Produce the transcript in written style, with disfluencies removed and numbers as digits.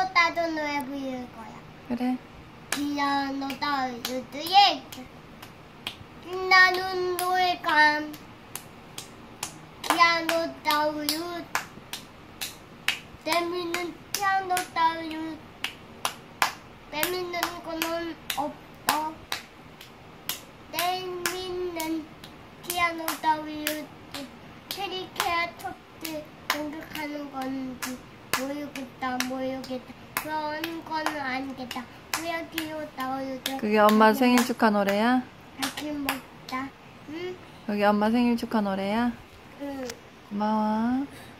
따도 노래 부를 거야. 그래. 피아노 따위르드의 나는 노래감. 피아노 따위르 재밌는 피아노 따위르 재밌는 거는 없어. 재밌는 피아노 따위르 트리케라톱스 공격하는 건지 모르겠다. 그런 거는 아니겠다. 그냥 귀여웠다. 그게 엄마 생일 축하 노래야? 같이 먹자. 응? 여기 엄마 생일 축하 노래야? 응. 고마워.